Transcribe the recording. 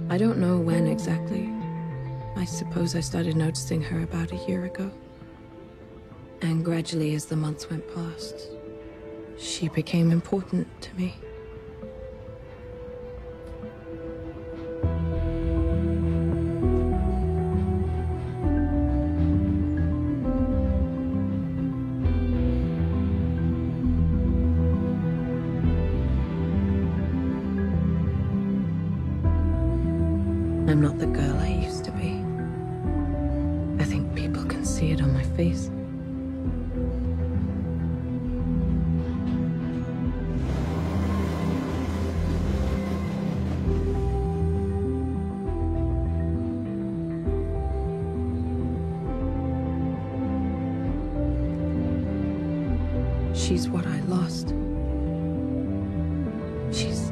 I don't know when exactly. I suppose I started noticing her about a year ago. And gradually, as the months went past, she became important to me. I'm not the girl I used to be. I think people can see it on my face. She's what I lost. She's